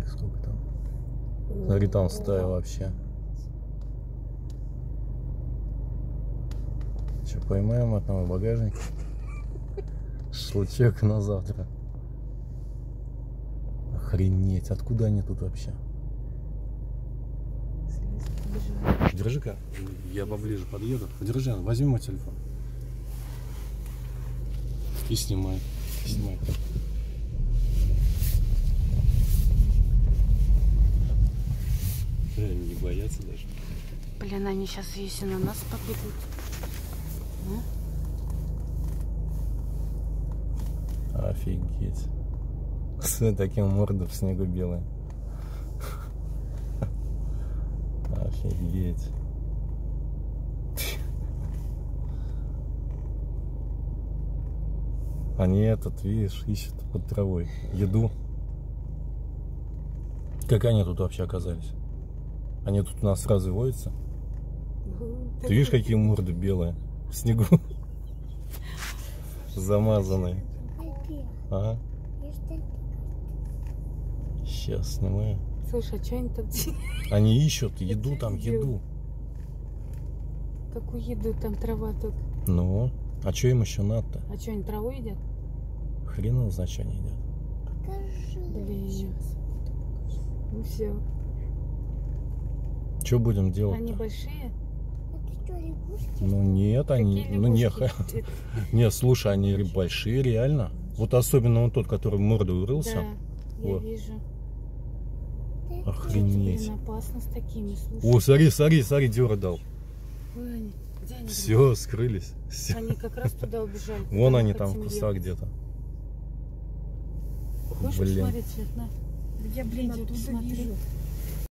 сколько там. Смотри, там стая вообще. Че, поймаем одного багажника? Шашлычок на завтра. Охренеть, откуда они тут вообще? Держи-ка, я поближе подъеду. Держи, возьми мой телефон. И снимай. Снимай. Они не боятся даже. Блин, они сейчас, если на нас побегут. Офигеть. С таким мордой в снегу белая. Офигеть. Они видишь, ищут под травой еду. Как они тут вообще оказались? Они тут у нас сразу водятся. Ты видишь, какие морды белые в снегу? Замазанные. Ага. Сейчас снимаю. Слушай, а что они там? Они ищут еду, там еду. Какую еду? Там трава тут. Ну, а что им еще надо-то? А что, они траву едят? Хрен его знает, что они едят. Блин. Ну все. Что будем делать? Они большие? Ну нет, они. Ну не. Не, слушай, они большие, реально. Вот особенно он тот, который мордой урылся. Да, я вижу. Охренеть. Блин, опасно с такими, слушай. О, смотри, смотри, смотри, дёра дал. Ой, они, где они? Все, скрылись. Все. Они как раз туда убежали. Вон они там в кустах где-то. Хочешь Блин. посмотреть, Свет? На. Я, блин, оттуда вижу.